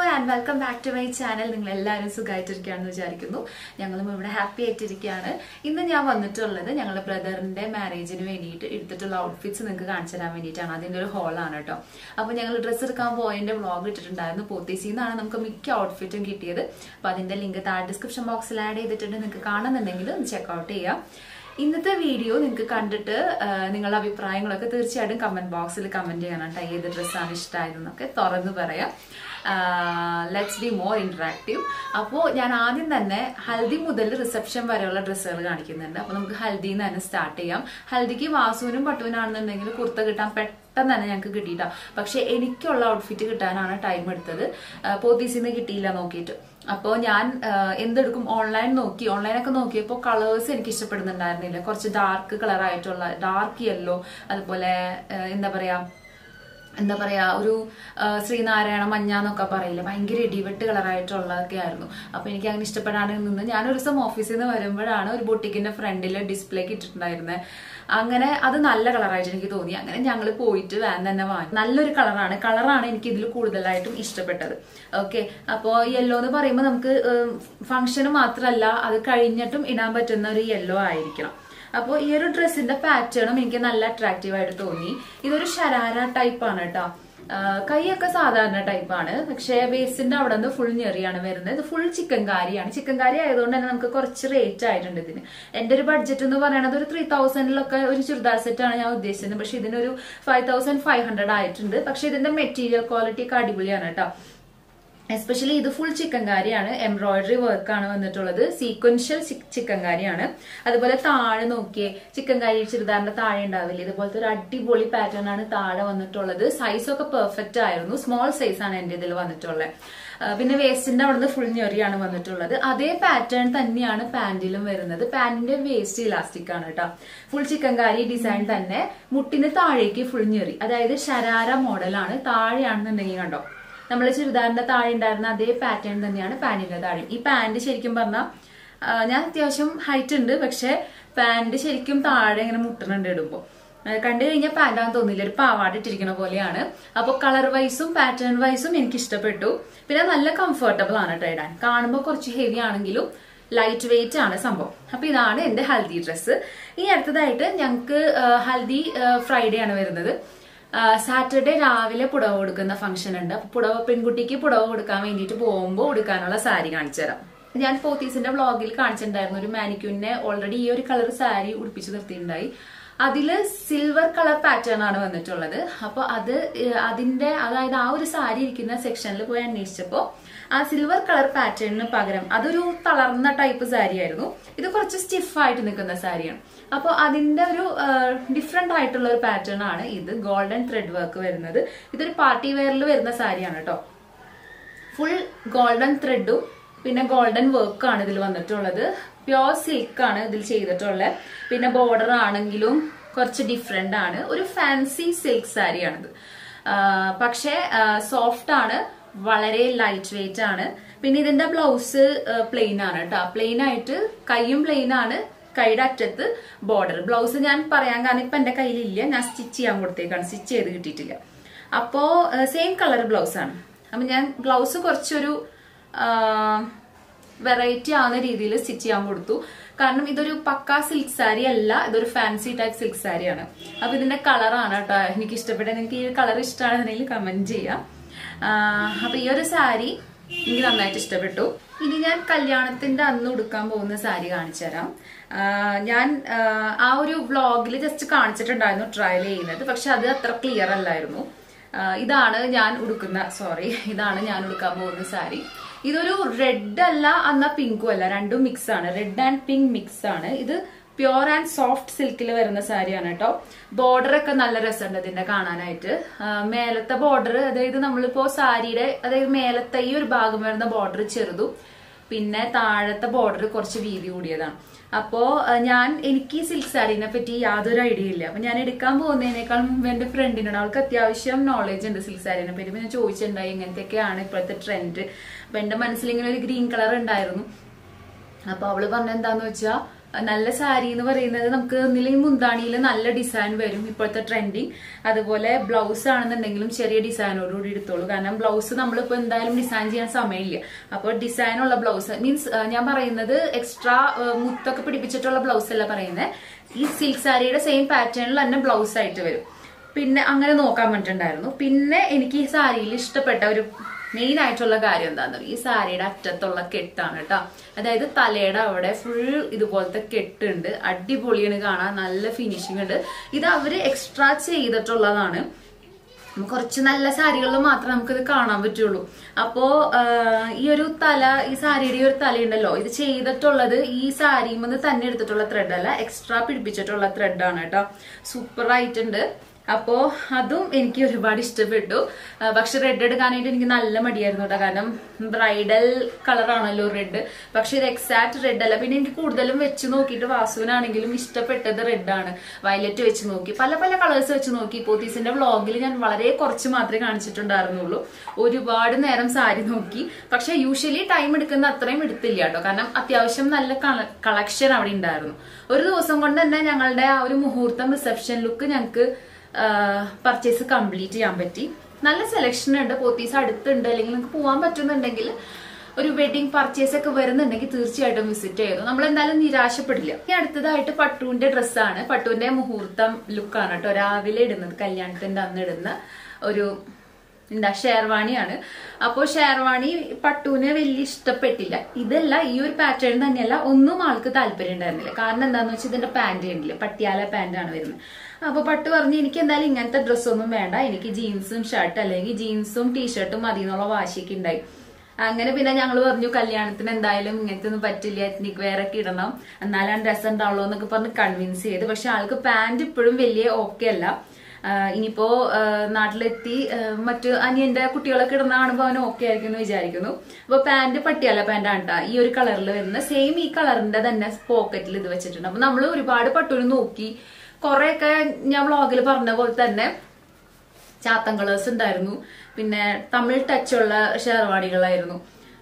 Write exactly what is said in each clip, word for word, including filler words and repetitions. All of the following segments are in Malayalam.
and welcome back to my channel. നിങ്ങൾ എല്ലാവരും സുഖമായിട്ടിരിക്കുകയാണെന്ന് വിചാരിക്കുന്നു. ഞങ്ങളും ഇവിടെ ഹാപ്പി ആയിട്ടിരിക്കുകയാണ്. ഇന്ന് ഞാൻ വന്നിട്ടുള്ളത് ഞങ്ങളുടെ ബ്രദറിന്റെ മാരേജിന് വേണ്ടിയിട്ട് എടുത്തിട്ടുള്ള ഔട്ട്ഫിറ്റ്സ് നിങ്ങൾക്ക് കാണിച്ചു തരാൻ വേണ്ടിയിട്ടാണ്. അതിന്റെ ഒരു ഹോളാണ് കേട്ടോ. അപ്പോൾ ഞങ്ങൾ ഡ്രസ്സ് എടുക്കാൻ പോയതിന്റെ വ്ളോഗ് ഇട്ടിട്ടുണ്ടായിരുന്നു. പോത്തീസിൽ നിന്നാണ് നമുക്ക് മിക്ക ഔട്ട്ഫിറ്റും കിട്ടിയത്. അപ്പോൾ അതിന്റെ ലിങ്ക് താഴെ ഡിസ്ക്രിപ്ഷൻ ബോക്സിൽ ആഡ് ചെയ്തിട്ടുണ്ട്. നിങ്ങൾക്ക് കാണുന്നുണ്ടെങ്കിൽ ഒന്ന് ചെക്കൗട്ട് ചെയ്യാം. ഇന്നത്തെ വീഡിയോ നിങ്ങൾക്ക് കണ്ടിട്ട് നിങ്ങളുടെ അഭിപ്രായങ്ങളൊക്കെ തീർച്ചയായിട്ടും കമന്റ് ബോക്സിൽ കമന്റ് ചെയ്യണം. ടൈ ഏത് ഡ്രസ്സാണ് ഇഷ്ടമായതെന്നൊക്കെ തുറന്നു പറയാം. Let's be more interactive. അപ്പോൾ ഞാൻ ആദ്യം തന്നെ ഹൽദി മുതൽ റിസപ്ഷൻ വരെയുള്ള ഡ്രസ്സുകൾ കാണിക്കുന്നുണ്ട്. അപ്പോൾ നമുക്ക് ഹൽദിന്ന് തന്നെ സ്റ്റാർട്ട് ചെയ്യാം. ഹൽദിക്ക് വാസുവിനും പട്ടുവിനാണെന്നുണ്ടെങ്കിൽ കുർത്ത കിട്ടാൻ പെട്ടെന്ന് തന്നെ ഞങ്ങൾക്ക് കിട്ടിയിട്ടാ. പക്ഷെ എനിക്കുള്ള ഔട്ട്ഫിറ്റ് കിട്ടാനാണ് ടൈം എടുത്തത്. പോത്തീസിന്ന് കിട്ടിയില്ല നോക്കിയിട്ട്. അപ്പോൾ ഞാൻ എന്തെടുക്കും ഓൺലൈൻ നോക്കി ഓൺലൈനൊക്കെ നോക്കിയപ്പോൾ കളേഴ്സ് എനിക്ക് ഇഷ്ടപ്പെടുന്നുണ്ടായിരുന്നില്ല. കുറച്ച് ഡാർക്ക് കളർ ആയിട്ടുള്ള ഡാർക്ക് യെല്ലോ, അതുപോലെ എന്താ പറയാ എന്താ പറയാ ഒരു ശ്രീനാരായണ മഞ്ഞ എന്നൊക്കെ പറയില്ല, ഭയങ്കര ഇടിവെട്ട് കളറായിട്ടുള്ളതൊക്കെ ആയിരുന്നു. അപ്പൊ എനിക്ക് അങ്ങനെ ഇഷ്ടപ്പെടാണ്ട് നിന്ന് ഞാനൊരു ദിവസം ഓഫീസിൽ നിന്ന് വരുമ്പോഴാണ് ഒരു ബൊട്ടിക്കിന്റെ ഫ്രണ്ടിൽ ഡിസ്പ്ലേക്ക് ഇട്ടിട്ടുണ്ടായിരുന്നത്. അങ്ങനെ അത് നല്ല കളറായിട്ട് എനിക്ക് തോന്നി. അങ്ങനെ ഞങ്ങൾ പോയിട്ട് വാൻ തന്നെ വാങ്ങി. നല്ലൊരു കളറാണ് കളറാണ് എനിക്ക് ഇതിൽ കൂടുതലായിട്ടും ഇഷ്ടപ്പെട്ടത്. ഓക്കെ, അപ്പോൾ യെല്ലോ എന്ന് പറയുമ്പോൾ നമുക്ക് ഫംഗ്ഷന് മാത്രമല്ല അത് കഴിഞ്ഞിട്ടും ഇടാൻ പറ്റുന്ന ഒരു യെല്ലോ ആയിരിക്കണം. അപ്പോൾ ഈ ഒരു ഡ്രസ്സിന്റെ പാറ്റേണും എനിക്ക് നല്ല അട്രാക്റ്റീവ് ആയിട്ട് തോന്നി. ഇതൊരു ശരാര ടൈപ്പ് ആണ് കേട്ടോ. കൈയൊക്കെ സാധാരണ ടൈപ്പാണ്, പക്ഷെ വേസ്റ്റിന്റെ അവിടെ നിന്ന് ഫുൾ ഞെറിയാണ് വരുന്നത്. ഇത് ഫുൾ ചിക്കൻ കാരിയാണ്. ചിക്കൻ കാരി ആയതുകൊണ്ട് തന്നെ നമുക്ക് കുറച്ച് റേറ്റ് ആയിട്ടുണ്ട് ഇതിന്. എന്റെ ഒരു ബഡ്ജറ്റ് എന്ന് പറയുന്നത് ഒരു ത്രീ തൗസൻഡിലൊക്കെ ഒരു ചുരിദാർ സെറ്റ് ആണ് ഞാൻ ഉദ്ദേശിച്ചത്. പക്ഷെ ഇതിനൊരു ഫൈവ് തൗസൻഡ് ഫൈവ് ഹൺഡ്രഡ് ആയിട്ടുണ്ട്. പക്ഷെ ഇതിന്റെ മെറ്റീരിയൽ ക്വാളിറ്റി ഒക്കെ അടിപൊളിയാണ് കേട്ടോ. എസ്പെഷ്യലി ഇത് ഫുൾ ചിക്കൻ കാരിയാണ്. എംബ്രോയിഡറി വർക്കാണ് വന്നിട്ടുള്ളത്. സീക്വൻഷ്യൽ ചിക്കൻ കാരിയാണ്. അതുപോലെ താഴെ നോക്കിയേ, ചിക്കൻ കാരി ചുരിദാറിന്റെ താഴെ ഉണ്ടാവില്ലേ, ഇതുപോലത്തെ ഒരു അടിപൊളി പാറ്റേൺ ആണ് താഴെ വന്നിട്ടുള്ളത്. സൈസൊക്കെ പെർഫെക്റ്റ് ആയിരുന്നു. സ്മോൾ സൈസ് ആണ് എന്റെ ഇതിൽ വന്നിട്ടുള്ളത്. പിന്നെ വേസ്റ്റിന്റെ അവിടുന്ന് ഫുൾ ഞെറിയാണ് വന്നിട്ടുള്ളത്. അതേ പാറ്റേൺ തന്നെയാണ് പാന്റിലും വരുന്നത്. പാന്റിന്റെ വേസ്റ്റ് ഇലാസ്റ്റിക് ആണ് കേട്ടോ. ഫുൾ ചിക്കൻ കാരി ഡിസൈൻ തന്നെ. മുട്ടിന് താഴേക്ക് ഫുൾ ഞെറി, അതായത് ശരാര മോഡലാണ്. താഴെയാണെന്നുണ്ടെങ്കിൽ കണ്ടോ, നമ്മള് ചുരിദാറിന്റെ താഴെ ഉണ്ടായിരുന്ന അതേ പാറ്റേൺ തന്നെയാണ് പാന്റിന്റെ താഴെ. ഈ പാന്റ് ശരിക്കും പറഞ്ഞാൽ ഞാൻ അത്യാവശ്യം ഹൈറ്റ് ഉണ്ട്, പക്ഷെ പാന്റ് ശരിക്കും താഴെ ഇങ്ങനെ മുട്ടുന്നുണ്ട് ഇടുമ്പോ. കണ്ടു കഴിഞ്ഞാൽ പാന്റാന്ന് തോന്നില്ല, ഒരു പാവാട ഇട്ടിരിക്കുന്ന പോലെയാണ്. അപ്പൊ കളർ വൈസും പാറ്റേൺ വൈസും എനിക്ക് ഇഷ്ടപ്പെട്ടു. പിന്നെ നല്ല കംഫർട്ടബിൾ ആണ് കേട്ടോ ഇടാൻ. കാണുമ്പോൾ കുറച്ച് ഹെവി ആണെങ്കിലും ലൈറ്റ് വെയിറ്റ് ആണ് സംഭവം. അപ്പൊ ഇതാണ് എന്റെ ഹൽദി ഡ്രസ്സ്. ഇനി അടുത്തതായിട്ട് ഞങ്ങക്ക് ഹൽദി ഫ്രൈഡേ ആണ് വരുന്നത്. സാറ്റർഡേ രാവിലെ പുടവ കൊടുക്കുന്ന ഫംഗ്ഷൻ ഉണ്ട്. അപ്പൊ പുടവ പെൺകുട്ടിക്ക് പുടവ കൊടുക്കാൻ വേണ്ടിയിട്ട് പോകുമ്പോൾ കൊടുക്കാനുള്ള സാരി കാണിച്ചു തരാം. ഞാൻ പോത്തീസിന്റെ വ്ളോഗിൽ കാണിച്ചിട്ടുണ്ടായിരുന്നു. ഒരു മാനിക്യൂനെ ഓൾറെഡി ഈ ഒരു കളർ സാരി ഉടുപ്പിച്ച് നിർത്തിയിട്ടുണ്ടായി. അതില് സിൽവർ കളർ പാറ്റേൺ ആണ് വന്നിട്ടുള്ളത്. അപ്പൊ അത് അതിന്റെ അതായത് ആ ഒരു സാരി ഇരിക്കുന്ന സെക്ഷനിൽ പോയി അന്വേഷിച്ചപ്പോ ആ സിൽവർ കളർ പാറ്റേണിന് പകരം അതൊരു തളർന്ന ടൈപ്പ് സാരി ആയിരുന്നു. ഇത് കുറച്ച് സ്റ്റിഫ് ആയിട്ട് നിൽക്കുന്ന സാരിയാണ്. അപ്പൊ അതിന്റെ ഒരു ഡിഫറെന്റ് ആയിട്ടുള്ള ഒരു പാറ്റേൺ ആണ് ഇത്. ഗോൾഡൻ ത്രെഡ് വർക്ക് വരുന്നത്. ഇതൊരു പാർട്ടി വെയറിൽ വരുന്ന സാരിയാണ് കേട്ടോ. ഫുൾ ഗോൾഡൻ ത്രെഡും പിന്നെ ഗോൾഡൻ വർക്കാണ് ഇതിൽ വന്നിട്ടുള്ളത്. പ്യോർ സിൽക്ക് ആണ് ഇതിൽ ചെയ്തിട്ടുള്ളത്. പിന്നെ ബോർഡർ ആണെങ്കിലും കുറച്ച് ഡിഫറെന്റ് ആണ്. ഒരു ഫാൻസി സിൽക്ക് സാരിയാണിത്. പക്ഷെ സോഫ്റ്റ് ആണ്, വളരെ ലൈറ്റ് വെയിറ്റ് ആണ്. പിന്നെ ഇതിന്റെ ബ്ലൗസ് പ്ലെയിൻ ആണ് കേട്ടോ. പ്ലെയിൻ ആയിട്ട് കൈയും പ്ലെയിൻ ആണ്. കൈയുടെ അറ്റത്ത് ബോർഡർ. ബ്ലൗസ് ഞാൻ പറയാൻ കാരണം ഇപ്പൊ എന്റെ കയ്യിലില്ല, ഞാൻ സ്റ്റിച്ച് ചെയ്യാൻ കൊടുത്തേക്കാണ്. സ്റ്റിച്ച് ചെയ്ത് കിട്ടിയിട്ടില്ല. അപ്പോ സെയിം കളർ ബ്ലൗസ് ആണ്. അപ്പൊ ഞാൻ ബ്ലൗസ് കുറച്ചൊരു വെറൈറ്റി ആവുന്ന രീതിയിൽ സ്റ്റിച്ച് ചെയ്യാൻ കൊടുത്തു. കാരണം ഇതൊരു പക്കാ സിൽക്ക് സാരി അല്ല, ഇതൊരു ഫാൻസി ടൈപ്പ് സിൽക്ക് സാരിയാണ്. അപ്പൊ ഇതിന്റെ കളറാണ് കേട്ടോ എനിക്ക് ഇഷ്ടപ്പെട്ടത്. നിങ്ങൾക്ക് ഈ കളർ ഇഷ്ടമാണെന്നുണ്ടെങ്കിൽ കമന്റ് ചെയ്യാം. അപ്പൊ ഈ ഒരു സാരി എനിക്ക് നന്നായിട്ട് ഇഷ്ടപ്പെട്ടു. ഇനി ഞാൻ കല്യാണത്തിന്റെ അന്ന് ഉടുക്കാൻ പോകുന്ന സാരി കാണിച്ചു തരാം. ഞാൻ ആ ഒരു വ്ളോഗിൽ ജസ്റ്റ് കാണിച്ചിട്ടുണ്ടായിരുന്നു ട്രയൽ ചെയ്യുന്നത്, പക്ഷെ അത് അത്ര ക്ലിയർ അല്ലായിരുന്നു. ഇതാണ് ഞാൻ ഉടുക്കുന്ന സോറി ഇതാണ് ഞാൻ ഉടുക്കാൻ പോകുന്ന സാരി. ഇതൊരു റെഡ് അല്ല എന്നാ പിങ്കും അല്ല, രണ്ടും മിക്സ് ആണ്. റെഡ് ആൻഡ് പിങ്ക് മിക്സ് ആണ്. ഇത് പ്യോർ ആൻഡ് സോഫ്റ്റ് സിൽക്കിൽ വരുന്ന സാരിയാണ് കേട്ടോ. ബോർഡർ ഒക്കെ നല്ല രസമുണ്ട് ഇതിന്റെ കാണാനായിട്ട്. മേലത്തെ ബോർഡർ, അതായത് നമ്മളിപ്പോ സാരിയുടെ അതായത് മേലത്തെ ഈ ഒരു ഭാഗം വരുന്ന ബോർഡർ ചെറുതും പിന്നെ താഴത്തെ ബോർഡർ കുറച്ച് വീതി കൂടിയതാണ്. അപ്പോ ഞാൻ എനിക്ക് സിൽക്ക് സാരീനെ പറ്റി യാതൊരു ഐഡിയ ഇല്ല. അപ്പൊ ഞാൻ എടുക്കാൻ പോകുന്നതിനേക്കാൾ മുമ്പ് എന്റെ ഫ്രണ്ടിനോട്, അവൾക്ക് അത്യാവശ്യം നോളേജ് ഉണ്ട് സിൽക്ക് സാരീനെ പറ്റി. അപ്പൊ ഞാൻ ചോദിച്ചിട്ടുണ്ടായി ഇങ്ങനത്തെയൊക്കെയാണ് ഇപ്പോഴത്തെ ട്രെൻഡ്. അപ്പൊ എന്റെ മനസ്സിൽ ഇങ്ങനെ ഒരു ഗ്രീൻ കളർ ഉണ്ടായിരുന്നു. അപ്പൊ അവള് പറഞ്ഞ എന്താന്ന് വെച്ചാ നല്ല സാരി എന്ന് പറയുന്നത് നമുക്ക് ഒന്നില്ലെങ്കിൽ മുന്താണിയിൽ നല്ല ഡിസൈൻ വരും, ഇപ്പോഴത്തെ ട്രെൻഡിങ്. അതുപോലെ ബ്ലൗസ് ആണെന്നുണ്ടെങ്കിലും ചെറിയ ഡിസൈനോടുകൂടി എടുത്തോളൂ. കാരണം ബ്ലൗസ് നമ്മളിപ്പോ എന്തായാലും ഡിസൈൻ ചെയ്യാൻ സമയമില്ല. അപ്പോൾ ഡിസൈനുള്ള ബ്ലൗസ് മീൻസ് ഞാൻ പറയുന്നത് എക്സ്ട്രാ മുത്തൊക്കെ പിടിപ്പിച്ചിട്ടുള്ള ബ്ലൗസ് അല്ല പറയുന്നത്, ഈ സിൽക്ക് സാരിയുടെ സെയിം പാറ്റേണിൽ തന്നെ ബ്ലൗസ് ആയിട്ട് വരും. പിന്നെ അങ്ങനെ നോക്കാൻ പറ്റുന്നുണ്ടായിരുന്നു. പിന്നെ എനിക്ക് ഈ സാരിയിൽ ഇഷ്ടപ്പെട്ട ഒരു മെയിൻ ആയിട്ടുള്ള കാര്യം എന്താണെന്ന് പറയുക, ഈ സാരിയുടെ അറ്റത്തുള്ള കെട്ടാണ് കേട്ടോ. അതായത് തലയുടെ അവിടെ ഫുൾ ഇതുപോലത്തെ കെട്ടുണ്ട്, അടിപൊളിയാണ് കാണാൻ, നല്ല ഫിനിഷിംഗ് ഉണ്ട്. ഇത് അവര് എക്സ്ട്രാ ചെയ്തിട്ടുള്ളതാണ്. കുറച്ച് നല്ല സാരികളിൽ മാത്രമേ നമുക്കിത് കാണാൻ പറ്റുള്ളൂ. അപ്പോ ഈ ഒരു തല, ഈ സാരിയുടെ ഒരു തലയുണ്ടല്ലോ, ഇത് ചെയ്തിട്ടുള്ളത് ഈ സാരിമെന്ന് തന്നെ എടുത്തിട്ടുള്ള ത്രെഡ് അല്ല, എക്സ്ട്രാ പിടിപ്പിച്ചിട്ടുള്ള ത്രെഡാണ് കേട്ടോ. സൂപ്പർ ആയിട്ടുണ്ട്. അപ്പോ അതും എനിക്ക് ഒരുപാട് ഇഷ്ടപ്പെട്ടു. പക്ഷെ റെഡ് എടുക്കാനായിട്ട് എനിക്ക് നല്ല മടിയായിരുന്നു കേട്ടോ, കാരണം ബ്രൈഡൽ കളറാണല്ലോ റെഡ്. പക്ഷെ ഇത് എക്സാക്ട് റെഡ് അല്ല. പിന്നെ എനിക്ക് കൂടുതലും വെച്ച് നോക്കിയിട്ട് വാസുവിനാണെങ്കിലും ഇഷ്ടപ്പെട്ടത് റെഡാണ്. വയലറ്റ് വെച്ച് നോക്കി, പല പല കളേഴ്സ് വെച്ച് നോക്കി. പോത്തീസിന്റെ വ്ളോഗിൽ ഞാൻ വളരെ കുറച്ച് മാത്രമേ കാണിച്ചിട്ടുണ്ടായിരുന്നുള്ളൂ. ഒരുപാട് നേരം സാരി നോക്കി. പക്ഷെ യൂഷ്വലി ടൈം എടുക്കുന്ന അത്രയും എടുത്തില്ല കേട്ടോ, കാരണം അത്യാവശ്യം നല്ല കളക്ഷൻ അവിടെ ഉണ്ടായിരുന്നു. ഒരു ദിവസം കൊണ്ട് തന്നെ ഞങ്ങളുടെ ആ ഒരു മുഹൂർത്തം റിസപ്ഷൻ ലുക്ക് ഞങ്ങൾക്ക് പർച്ചേസ് കംപ്ലീറ്റ് ചെയ്യാൻ പറ്റി. നല്ല സെലക്ഷൻ ഉണ്ട്. പോത്തീസ് അടുത്തുണ്ട്, അല്ലെങ്കിൽ നിങ്ങൾക്ക് പോകാൻ പറ്റുന്നുണ്ടെങ്കിൽ ഒരു വെഡിങ് പർച്ചേസ് ഒക്കെ വരുന്നുണ്ടെങ്കിൽ തീർച്ചയായിട്ടും വിസിറ്റ് ചെയ്തു. നമ്മൾ എന്തായാലും നിരാശപ്പെടില്ല. ഇനി അടുത്തതായിട്ട് പട്ടുവിന്റെ ഡ്രസ്സാണ്. പട്ടുവിന്റെ മുഹൂർത്തം ലുക്കാണ് കേട്ടോ, രാവിലെ ഇടുന്നത്, കല്യാണത്തിന്റെ അന്ന് ഇടുന്ന ഒരു എന്താ ഷേർവാണിയാണ്. അപ്പോ ഷേർവാണി പട്ടുവിന് വലിയ ഇഷ്ടപ്പെട്ടില്ല. ഇതല്ല, ഈ ഒരു പാറ്റേൺ തന്നെയല്ല, ഒന്നും ആൾക്ക് താല്പര്യം ഉണ്ടായിരുന്നില്ല. കാരണം എന്താന്ന് വെച്ചാൽ ഇതിന്റെ പാന്റ് ഉണ്ടല്ലേ, പട്ടിയാല പാന്റാണ് വരുന്നത്. അപ്പൊ പട്ട് പറഞ്ഞു എനിക്ക് എന്തായാലും ഇങ്ങനത്തെ ഡ്രസ്സൊന്നും വേണ്ട, എനിക്ക് ജീൻസും ഷർട്ട് അല്ലെങ്കിൽ ജീൻസും ടീഷർട്ടും മതി എന്നുള്ള വാശിയൊക്കെ ഉണ്ടായി. അങ്ങനെ പിന്നെ ഞങ്ങൾ പറഞ്ഞു കല്യാണത്തിന് എന്തായാലും ഇങ്ങനത്തെ ഒന്നും പറ്റില്ല, എത്നിക് വെയർ ഒക്കെ ഇടണം, എന്നാലും ഡ്രസ്സ് ഉണ്ടാവുള്ളൂ എന്നൊക്കെ പറഞ്ഞ് കൺവിൻസ് ചെയ്ത്. പക്ഷെ ആൾക്ക് പാന്റ് ഇപ്പോഴും വലിയ ഓക്കെ അല്ല. ഇനിയിപ്പോ നാട്ടിലെത്തി മറ്റു അനിയന്റെ കുട്ടികളൊക്കെ ഇടുന്ന കാണുമ്പോൾ അവന് ഓക്കെ ആയിരിക്കും എന്ന് വിചാരിക്കുന്നു. അപ്പൊ പാന്റ് പട്ടിയാല പാന്റാണ് കേട്ടോ, ഈ ഒരു കളറിൽ വരുന്ന സെയിം ഈ കളറിന്റെ തന്നെ പോക്കറ്റിൽ ഇത് വെച്ചിട്ടുണ്ട്. അപ്പൊ നമ്മൾ ഒരുപാട് പട്ടുവിന് നോക്കി. കുറെയൊക്കെ ഞാൻ വ്ളോഗിൽ പറഞ്ഞ പോലെ തന്നെ ചാത്തൻ കളേഴ്സ് ഉണ്ടായിരുന്നു, പിന്നെ തമിഴ് ടച്ചുള്ള ഷെർവാണികളായിരുന്നു.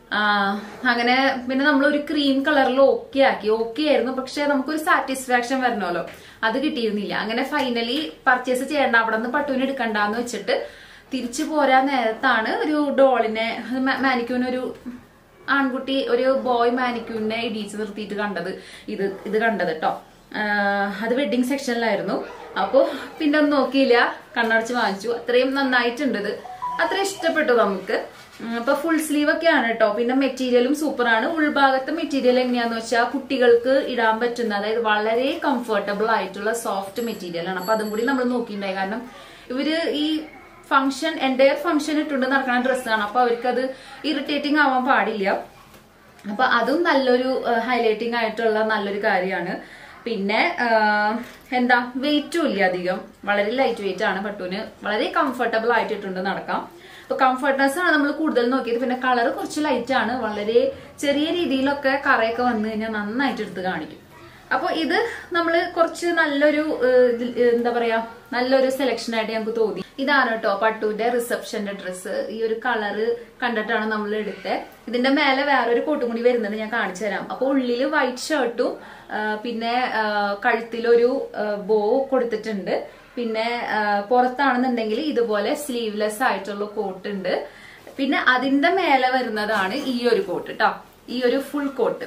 അങ്ങനെ പിന്നെ നമ്മൾ ഒരു ക്രീം കളറിൽ ഓക്കെ ആക്കി. ഓക്കെ ആയിരുന്നു, പക്ഷെ നമുക്കൊരു സാറ്റിസ്ഫാക്ഷൻ വരണമല്ലോ, അത് കിട്ടിയിരുന്നില്ല. അങ്ങനെ ഫൈനലി പർച്ചേസ് ചെയ്യേണ്ട, അവിടെ നിന്ന് പട്ടുവിന് എടുക്കണ്ടെന്ന് വെച്ചിട്ട് തിരിച്ചു പോരാൻ നേരത്താണ് ഒരു ഡോളിനെ, മാനിക്യൂനൊരു ആൺകുട്ടി, ഒരു ബോയ് മാനിക്യൂനെ ഇടിച്ച് നിർത്തിയിട്ട് കണ്ടത്, ഇത് ഇത് കണ്ടത് കേട്ടോ. അത് വെഡിങ് സെക്ഷനിലായിരുന്നു. അപ്പോ പിന്നെ ഒന്നും നോക്കിയില്ല, കണ്ണടച്ച് വാങ്ങിച്ചു. അത്രയും നന്നായിട്ടുണ്ട്, ഇത് അത്ര ഇഷ്ടപ്പെട്ടു നമുക്ക്. അപ്പൊ ഫുൾ സ്ലീവ് ഒക്കെയാണ് കേട്ടോ. പിന്നെ മെറ്റീരിയലും സൂപ്പറാണ്. ഉൾഭാഗത്തെ മെറ്റീരിയൽ എങ്ങനെയാന്ന് വെച്ചാൽ കുട്ടികൾക്ക് ഇടാൻ പറ്റുന്ന, അതായത് വളരെ കംഫർട്ടബിൾ ആയിട്ടുള്ള സോഫ്റ്റ് മെറ്റീരിയൽ ആണ്. അപ്പൊ അതും കൂടി നമ്മൾ നോക്കിയിട്ടുണ്ടായി. കാരണം ഇവര് ഈ ഫംഗ്ഷൻ എൻ്റയർ ഫംഗ്ഷൻ ഇട്ടുകൊണ്ട് നടക്കുന്ന ഡ്രസ്സാണ്, അപ്പൊ അവർക്കത് ഇറിറ്റേറ്റിംഗ് ആവാൻ പാടില്ല. അപ്പൊ അതും നല്ലൊരു ഹൈലൈറ്റിംഗ് ആയിട്ടുള്ള നല്ലൊരു കാര്യമാണ്. പിന്നെ എന്താ വെയിറ്റും ഇല്ല അധികം, വളരെ ലൈറ്റ് വെയിറ്റ് ആണ്. പട്ടുവിന് വളരെ കംഫർട്ടബിൾ ആയിട്ടിട്ടുണ്ട് നടക്കാം. അപ്പൊ കംഫർട്ട്നെസ് ആണ് നമ്മൾ കൂടുതൽ നോക്കിയത്. പിന്നെ കളർ കുറച്ച് ലൈറ്റ് ആണ്, വളരെ ചെറിയ രീതിയിലൊക്കെ കറയൊക്കെ വന്നു കഴിഞ്ഞാൽ നന്നായിട്ട് എടുത്ത് കാണിക്കും. അപ്പൊ ഇത് നമ്മൾ കുറച്ച് നല്ലൊരു എന്താ പറയാ നല്ലൊരു സെലക്ഷൻ ആയിട്ട് ഞങ്ങൾക്ക് തോന്നി. ഇതാണ് കേട്ടോ പട്ടുവിന്റെ റിസപ്ഷന്റെ ഡ്രസ്സ്. ഈ ഒരു കളറ് കണ്ടിട്ടാണ് നമ്മൾ എടുത്തത്. ഇതിന്റെ മേലെ വേറൊരു കോട്ടും കൂടി വരുന്നുണ്ട്, ഞാൻ കാണിച്ചു തരാം. അപ്പൊ ഉള്ളില് വൈറ്റ് ഷർട്ടും പിന്നെ കഴുത്തിലൊരു ബോ കൊടുത്തിട്ടുണ്ട്. പിന്നെ പുറത്താണെന്നുണ്ടെങ്കിൽ ഇതുപോലെ സ്ലീവ്ലെസ് ആയിട്ടുള്ള കോട്ട് ഉണ്ട്. പിന്നെ അതിന്റെ മേലെ വരുന്നതാണ് ഈ ഒരു കോട്ട് കേട്ടോ, ഈ ഒരു ഫുൾ കോട്ട്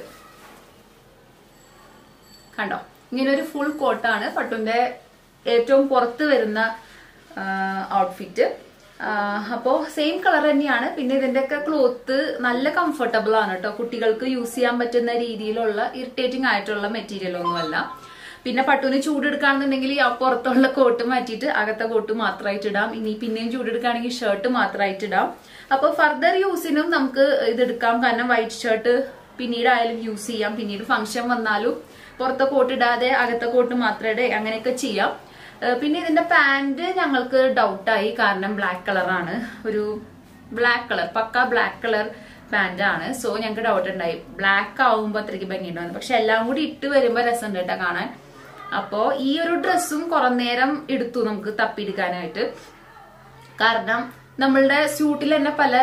കണ്ടോ. ഇങ്ങനെ ഒരു ഫുൾ കോട്ടാണ് പട്ടുവിന്റെ ഏറ്റവും പുറത്ത് വരുന്ന ഔട്ട്ഫിറ്റ്. അപ്പോ സെയിം കളർ തന്നെയാണ്. പിന്നെ ഇതിന്റെയൊക്കെ ക്ലോത്ത് നല്ല കംഫർട്ടബിൾ ആണ് കേട്ടോ, കുട്ടികൾക്ക് യൂസ് ചെയ്യാൻ പറ്റുന്ന രീതിയിലുള്ള ഇറിറ്റേറ്റിംഗ് ആയിട്ടുള്ള മെറ്റീരിയൽ ഒന്നുമല്ല. പിന്നെ പട്ടുവിന് ചൂടെടുക്കുകയാണെന്നുണ്ടെങ്കിൽ ആ പുറത്തുള്ള കോട്ട് മാറ്റിയിട്ട് അകത്തെ കോട്ട് മാത്രമായിട്ട് ഇടാം. ഇനി പിന്നെയും ചൂടെടുക്കുകയാണെങ്കിൽ ഷർട്ട് മാത്രമായിട്ട് ഇടാം. അപ്പൊ ഫർദർ യൂസിനും നമുക്ക് ഇതെടുക്കാം. കാരണം വൈറ്റ് ഷർട്ട് പിന്നീടായാലും യൂസ് ചെയ്യാം. പിന്നീട് ഫംഗ്ഷൻ വന്നാലും പുറത്തെ കോട്ട് ഇടാതെ അകത്തെ കോട്ട് മാത്രം ഇടേ, അങ്ങനെയൊക്കെ ചെയ്യാം. പിന്നെ ഇതിന്റെ പാന്റ് ഞങ്ങൾക്ക് ഡൗട്ടായി, കാരണം ബ്ലാക്ക് കളറാണ്, ഒരു ബ്ലാക്ക് കളർ, പക്ക ബ്ലാക്ക് കളർ പാന്റ് ആണ്. സോ ഞങ്ങൾക്ക് ഡൗട്ട് ഉണ്ടായി, ബ്ലാക്ക് ആവുമ്പോ അത്രയ്ക്ക് ഭംഗിയുണ്ടാവും. പക്ഷെ എല്ലാം കൂടി ഇട്ട് വരുമ്പോ രസം കേട്ടോ കാണാൻ. അപ്പോ ഈ ഒരു ഡ്രസ്സും കുറെ നേരം എടുത്തു നമുക്ക് തപ്പിയെടുക്കാനായിട്ട്. കാരണം നമ്മളുടെ സ്യൂട്ടിൽ തന്നെ പല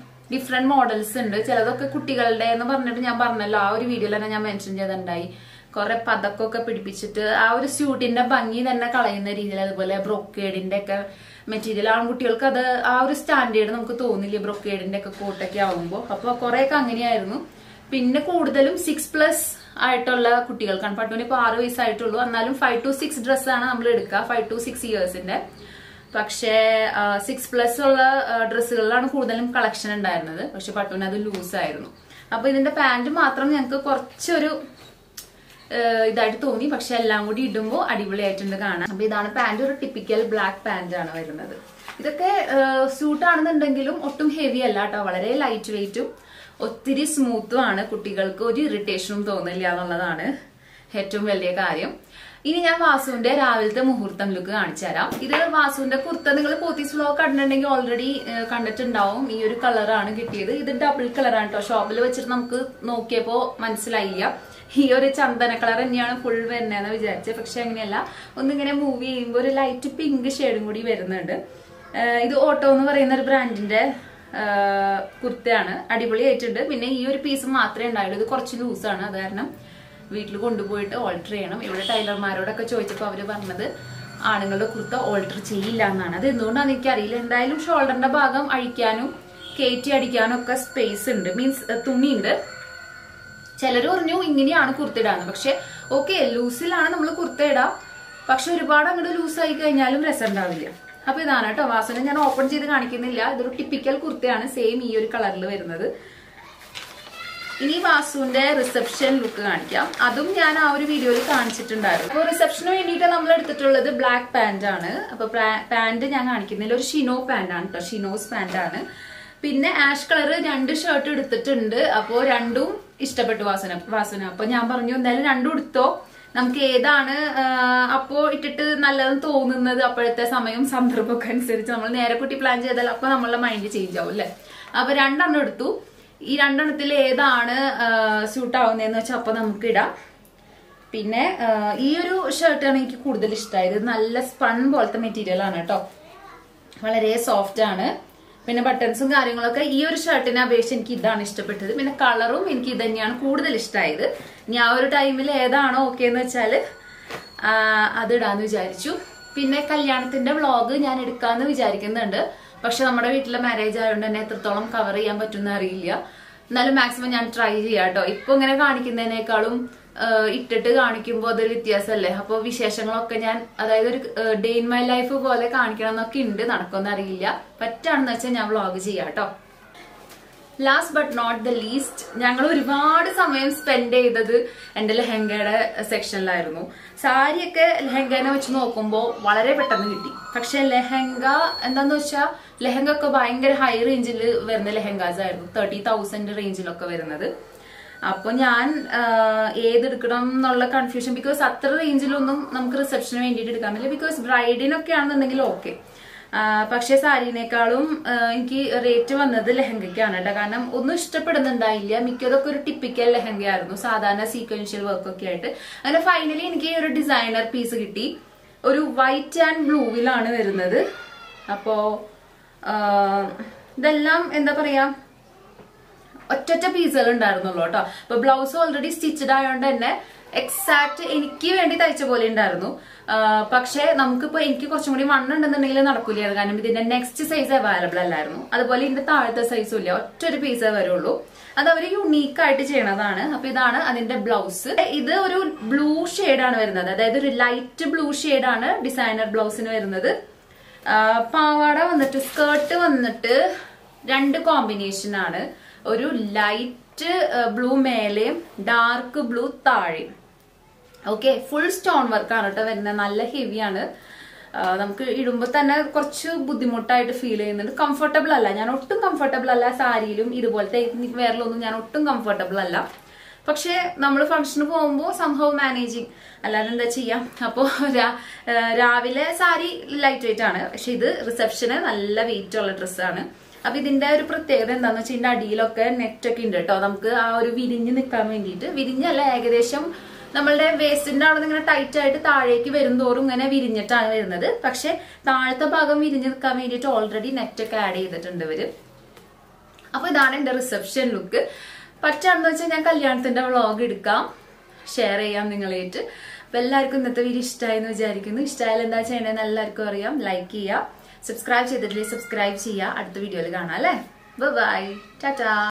ഡിഫറെന്റ് മോഡൽസ് ഉണ്ട്. ചിലതൊക്കെ കുട്ടികളുടെ എന്ന് പറഞ്ഞിട്ട് ഞാൻ പറഞ്ഞല്ലോ, ആ ഒരു വീഡിയോയിൽ തന്നെ ഞാൻ മെൻഷൻ ചെയ്തിട്ടുണ്ടായി. കുറെ പതക്കൊക്കെ പിടിപ്പിച്ചിട്ട് ആ ഒരു സ്യൂട്ടിന്റെ ഭംഗി തന്നെ കളയുന്ന രീതിയിൽ, അതുപോലെ ബ്രൊക്കേഡിന്റെ ഒക്കെ മെറ്റീരിയൽ ആൺകുട്ടികൾക്ക് അത് ആ ഒരു സ്റ്റാൻഡേർഡ് നമുക്ക് തോന്നില്ല ബ്രൊക്കേഡിന്റെ ഒക്കെ കോട്ടൊക്കെ ആവുമ്പോൾ. അപ്പൊ കുറെയൊക്കെ അങ്ങനെയായിരുന്നു. പിന്നെ കൂടുതലും സിക്സ് പ്ലസ് ആയിട്ടുള്ള കുട്ടികൾക്കാണ്. പട്ടുവിന് ഇപ്പൊ ആറ് വയസ്സായിട്ടുള്ളൂ, എന്നാലും ഫൈവ് ടു സിക്സ് ഡ്രസ്സാണ് നമ്മൾ എടുക്കുക, ഫൈവ് ടു സിക്സ് ഇയേഴ്സിന്റെ. പക്ഷേ സിക്സ് പ്ലസ് ഉള്ള ഡ്രസ്സുകളിലാണ് കൂടുതലും കളക്ഷൻ ഉണ്ടായിരുന്നത്. പക്ഷെ പട്ടുവിന് അത് ലൂസായിരുന്നു. അപ്പൊ ഇതിന്റെ പാന്റ് മാത്രം ഞങ്ങൾക്ക് കുറച്ചൊരു ഇതായിട്ട് തോന്നി. പക്ഷെ എല്ലാം കൂടി ഇടുമ്പോൾ അടിപൊളിയായിട്ടുണ്ട് കാണാൻ. അപ്പൊ ഇതാണ് പാന്റ്. ഒരു ടിപ്പിക്കൽ ബ്ലാക്ക് പാന്റ് ആണ് വരുന്നത്. ഇതൊക്കെ സ്യൂട്ട് ആണെന്നുണ്ടെങ്കിലും ഒട്ടും ഹെവി അല്ല കേട്ടോ, വളരെ ലൈറ്റ് വെയിറ്റും ഒത്തിരി സ്മൂത്തും ആണ്. കുട്ടികൾക്ക് ഒരു ഇറിറ്റേഷനും തോന്നില്ല എന്നുള്ളതാണ് ഏറ്റവും വലിയ കാര്യം. ഇനി ഞാൻ വാസുവിന്റെ രാവിലത്തെ മുഹൂർത്തം ലുക്ക് കാണിച്ചു തരാം. ഇത് വാസുവിന്റെ കുർത്ത നിങ്ങൾ പോത്തീസ് വ്ലോഗ് കണ്ടിട്ടുണ്ടെങ്കിൽ ഓൾറെഡി കണ്ടിട്ടുണ്ടാവും. ഈ ഒരു കളറാണ് കിട്ടിയത്. ഇത് ഡബിൾ കളറാണ് കേട്ടോ. ഷോപ്പിൽ വെച്ചിട്ട് നമുക്ക് നോക്കിയപ്പോ മനസ്സിലായില്ല ഈ ഒരു ചന്ദന കളർ തന്നെയാണ് ഫുൾ വരുന്നതെന്ന് വിചാരിച്ചത്. പക്ഷെ അങ്ങനെയല്ല, ഒന്നിങ്ങനെ മൂവ് ചെയ്യുമ്പോൾ ഒരു ലൈറ്റ് പിങ്ക് ഷെയ്ഡും കൂടി വരുന്നുണ്ട്. ഇത് ഓട്ടോ എന്ന് പറയുന്ന ഒരു ബ്രാൻഡിന്റെ കുർത്തയാണ്. അടിപൊളിയായിട്ടുണ്ട്. പിന്നെ ഈ ഒരു പീസ് മാത്രമേ ഉണ്ടായുള്ളൂ. ഇത് കുറച്ച് ലൂസാണ്, അത് കാരണം വീട്ടിൽ കൊണ്ടുപോയിട്ട് ഓൾട്ടർ ചെയ്യണം. ഇവിടെ ടൈലർമാരോടൊക്കെ ചോദിച്ചപ്പോൾ അവര് പറഞ്ഞത് ആണുങ്ങളുടെ കുർത്ത ഓൾട്ടർ ചെയ്യില്ല എന്നാണ്. അത് എന്തുകൊണ്ടാണെന്ന് എനിക്കറിയില്ല. എന്തായാലും ഷോൾഡറിന്റെ ഭാഗം അഴിക്കാനും കയറ്റി അടിക്കാനും ഒക്കെ സ്പേസ് ഉണ്ട്, മീൻസ് തുണിയുണ്ട്. ചിലർ പറഞ്ഞു ഇങ്ങനെയാണ് കുർത്ത ഇടാന്ന്. പക്ഷെ ഓക്കെ, ലൂസിലാണ് നമ്മൾ കുർത്ത ഇടാം. പക്ഷെ ഒരുപാട് അങ്ങോട്ട് ലൂസായി കഴിഞ്ഞാലും രസം ഉണ്ടാവില്ല. അപ്പൊ ഇതാണ് കേട്ടോ വാസുവിനെ ഞാൻ ഓപ്പൺ ചെയ്ത് കാണിക്കുന്നില്ല. ഇതൊരു ടിപ്പിക്കൽ കുർത്തയാണ്, സെയിം ഈ ഒരു കളറിൽ വരുന്നത്. ഇനി വാസുവിന്റെ റിസപ്ഷൻ ലുക്ക് കാണിക്കാം. അതും ഞാൻ ആ ഒരു വീഡിയോയിൽ കാണിച്ചിട്ടുണ്ടായിരുന്നു. അപ്പൊ റിസപ്ഷന് വേണ്ടിയിട്ട് നമ്മൾ എടുത്തിട്ടുള്ളത് ബ്ലാക്ക് പാന്റ് ആണ്. അപ്പൊ പാന്റ് ഞാൻ കാണിക്കുന്നില്ല, ഒരു ഷിനോ പാന്റ് ആണ് കേട്ടോ, ഷിനോസ് പാന്റ് ആണ്. പിന്നെ ആഷ് കളർ രണ്ട് ഷർട്ട് എടുത്തിട്ടുണ്ട്. അപ്പോ രണ്ടും ഇഷ്ടപ്പെട്ടു വാസുന വാസുന അപ്പൊ ഞാൻ പറഞ്ഞു എന്തായാലും രണ്ടും എടുത്തോ, നമുക്ക് ഏതാണ് അപ്പോ ഇട്ടിട്ട് നല്ലതെന്ന് തോന്നുന്നത് അപ്പോഴത്തെ സമയം സന്ദർഭമൊക്കെ അനുസരിച്ച് നമ്മൾ നേരെ കുട്ടി പ്ലാൻ ചെയ്താൽ അപ്പൊ നമ്മളുടെ മൈൻഡ് ചേഞ്ച് ആവും അല്ലെ. അപ്പൊ രണ്ടെണ്ണം എടുത്തു. ഈ രണ്ടെണ്ണത്തിൽ ഏതാണ് സ്യൂട്ട് ആവുന്നതെന്ന് വെച്ചാൽ അപ്പൊ നമുക്ക് ഇടാം. പിന്നെ ഈ ഒരു ഷർട്ടാണ് എനിക്ക് കൂടുതൽ ഇഷ്ടമായത്. നല്ല സ്പൺ പോലത്തെ മെറ്റീരിയൽ ആണ് കേട്ടോ, വളരെ സോഫ്റ്റ് ആണ്. പിന്നെ ബട്ടൺസും കാര്യങ്ങളൊക്കെ ഈ ഒരു ഷർട്ടിനെ അപേക്ഷിച്ച് എനിക്ക് ഇതാണ് ഇഷ്ടപ്പെട്ടത്. പിന്നെ കളറും എനിക്ക് ഇത് തന്നെയാണ് കൂടുതൽ ഇഷ്ടമായത്. ഇനി ആ ഒരു ടൈമിൽ ഏതാണോ ഓക്കെ എന്ന് വെച്ചാൽ അതിടാന്ന് വിചാരിച്ചു. പിന്നെ കല്യാണത്തിന്റെ വ്ളോഗ് ഞാൻ എടുക്കാന്ന് വിചാരിക്കുന്നുണ്ട്. പക്ഷെ നമ്മുടെ വീട്ടിലെ മാരേജ് ആയതുകൊണ്ട് തന്നെ എത്രത്തോളം കവർ ചെയ്യാൻ പറ്റുമെന്ന് അറിയില്ല. എന്നാലും മാക്സിമം ഞാൻ ട്രൈ ചെയ്യാം കേട്ടോ. ഇപ്പൊ ഇങ്ങനെ കാണിക്കുന്നതിനേക്കാളും ഇട്ടിട്ട് കാണിക്കുമ്പോൾ അതൊരു വ്യത്യാസമല്ലേ. അപ്പൊ വിശേഷങ്ങളൊക്കെ ഞാൻ അതായത് ഒരു ഡേ ഇൻ മൈ ലൈഫ് പോലെ കാണിക്കണം എന്നൊക്കെ ഉണ്ട്. നടക്കുമെന്ന് അറിയില്ല. പറ്റാണെന്ന് വെച്ചാൽ ഞാൻ വ്ളോഗ് ചെയ്യാം കേട്ടോ. Last but not the least, ഞങ്ങൾ ഒരുപാട് സമയം സ്പെൻഡ് ചെയ്തത് എന്റെ ലെഹങ്കയുടെ സെക്ഷനിലായിരുന്നു. സാരിയൊക്കെ ലെഹങ്കനെ വെച്ച് നോക്കുമ്പോൾ വളരെ പെട്ടെന്ന് കിട്ടി. പക്ഷെ ലെഹങ്ക എന്താന്ന് വെച്ചാൽ ലെഹങ്ക ഒക്കെ ഭയങ്കര ഹൈ റേഞ്ചിൽ വരുന്ന ലെഹങ്കാസ് ആയിരുന്നു, തേർട്ടി തൗസൻഡ് റേഞ്ചിലൊക്കെ വരുന്നത്. അപ്പൊ ഞാൻ ഏതെടുക്കണം എന്നുള്ള കൺഫ്യൂഷൻ, ബിക്കോസ് അത്ര റേഞ്ചിലൊന്നും നമുക്ക് റിസപ്ഷന് വേണ്ടിയിട്ട് എടുക്കാൻ പറ്റില്ല. ബിക്കോസ് ബ്രൈഡിനൊക്കെ ആണെന്നുണ്ടെങ്കിൽ ഓക്കെ. പക്ഷെ സാരിനേക്കാളും എനിക്ക് റേറ്റ് വന്നത് ലെഹങ്കയ്ക്കാണ് കേട്ടോ. കാരണം ഒന്നും ഇഷ്ടപ്പെടുന്നുണ്ടായില്ല. മിക്കതൊക്കെ ഒരു ടിപ്പിക്കൽ ലെഹങ്കയായിരുന്നു, സാധാരണ സീക്വൻഷ്യൽ വർക്ക് ഒക്കെ ആയിട്ട്. അങ്ങനെ ഫൈനലി എനിക്ക് ഒരു ഡിസൈനർ പീസ് കിട്ടി. ഒരു വൈറ്റ് ആൻഡ് ബ്ലൂവിലാണ് വരുന്നത്. അപ്പോ ഇതെല്ലാം എന്താ പറയാ ഒറ്റൊറ്റ പീസുകൾ ഉണ്ടായിരുന്നുള്ളൂ കേട്ടോ. അപ്പൊ ബ്ലൗസ് ഓൾറെഡി സ്റ്റിച്ചഡ് ആയതുകൊണ്ട് തന്നെ എക്സാക്ട് എനിക്ക് വേണ്ടി തയ്ച്ച പോലെ ഉണ്ടായിരുന്നു. പക്ഷെ നമുക്കിപ്പോ എനിക്ക് കുറച്ചും കൂടി വണ്ണുണ്ടെന്നുണ്ടെങ്കിൽ നടക്കില്ലായിരുന്നു. കാരണം ഇതിന്റെ നെക്സ്റ്റ് സൈസ് അവൈലബിൾ അല്ലായിരുന്നു. അതുപോലെ ഇതിന്റെ താഴത്തെ സൈസും ഇല്ല, ഒറ്റൊരു പീസേ വരുള്ളൂ. അത് അവര് യുണീക്ക് ആയിട്ട് ചെയ്യണതാണ്. അപ്പൊ ഇതാണ് അതിന്റെ ബ്ലൗസ്. ഇത് ഒരു ബ്ലൂ ഷെയ്ഡാണ് വരുന്നത്, അതായത് ഒരു ലൈറ്റ് ബ്ലൂ ഷെയ്ഡാണ് ഡിസൈനർ ബ്ലൗസിന് വരുന്നത്. പാവാട വന്നിട്ട് സ്കേർട്ട് വന്നിട്ട് രണ്ട് കോമ്പിനേഷൻ ആണ്. ഒരു ലൈറ്റ് ബ്ലൂ മേലെയും ഡാർക്ക് ബ്ലൂ താഴെയും. ഓക്കെ, ഫുൾ സ്റ്റോൺ വർക്കാണ് കേട്ടോ വരുന്നത്. നല്ല ഹെവിയാണ്. നമുക്ക് ഇടുമ്പോൾ തന്നെ കുറച്ച് ബുദ്ധിമുട്ടായിട്ട് ഫീൽ ചെയ്യുന്നുണ്ട്. കംഫർട്ടബിൾ അല്ല, ഞാൻ ഒട്ടും കംഫർട്ടബിൾ അല്ല. സാരിയിലും ഇതുപോലത്തെ എത്നിക് വെയറിലൊന്നും ഞാൻ ഒട്ടും കംഫർട്ടബിൾ അല്ല. പക്ഷെ നമ്മൾ ഫംഗ്ഷന് പോകുമ്പോൾ സംഭവം മാനേജിങ്, അല്ലാതെ എന്താ ചെയ്യാം. അപ്പോൾ രാവിലെ സാരി ലൈറ്റ് വെയിറ്റ് ആണ്, പക്ഷെ ഇത് റിസപ്ഷന് നല്ല വെയിറ്റ് ഉള്ള ഡ്രസ്സാണ്. അപ്പൊ ഇതിന്റെ ഒരു പ്രത്യേകത എന്താന്ന് വെച്ചാൽ ഇതിന്റെ അടിയിലൊക്കെ നെറ്റ് ഒക്കെ ഉണ്ട് കേട്ടോ. നമുക്ക് ആ ഒരു വിരിഞ്ഞ് നിൽക്കാൻ വേണ്ടിയിട്ട്, വിരിഞ്ഞല്ല ഏകദേശം നമ്മളുടെ വേസ്റ്റിന്റെ അവിടെ ഇങ്ങനെ ടൈറ്റ് ആയിട്ട് താഴേക്ക് വരും തോറും ഇങ്ങനെ വിരിഞ്ഞിട്ടാണ് വരുന്നത്. പക്ഷെ താഴത്തെ ഭാഗം വിരിഞ്ഞ് നിൽക്കാൻ വേണ്ടിയിട്ട് ഓൾറെഡി നെറ്റ് ഒക്കെ ആഡ് ചെയ്തിട്ടുണ്ട് ഇവര്. അപ്പൊ ഇതാണ് എന്റെ റിസപ്ഷൻ ലുക്ക്. പറ്റാണെന്ന് വെച്ചാൽ ഞാൻ കല്യാണത്തിന്റെ വ്ളോഗ് എടുക്കാം. ഷെയർ ചെയ്യാം നിങ്ങളായിട്ട്. അപ്പൊ എല്ലാവർക്കും ഇന്നത്തെ വീഡിയോ ഇഷ്ടമായി എന്ന് വിചാരിക്കുന്നു. ഇഷ്ടമായാലും എന്താ ചെയ്യണമെന്ന് എല്ലാവർക്കും അറിയാം. ലൈക്ക് ചെയ്യുക, സബ്സ്ക്രൈബ് ചെയ്തിട്ടില്ലേ സബ്സ്ക്രൈബ് ചെയ്യുക. അടുത്ത വീഡിയോയിൽ കാണാം അല്ലേ. ബൈ, ടാറ്റാ.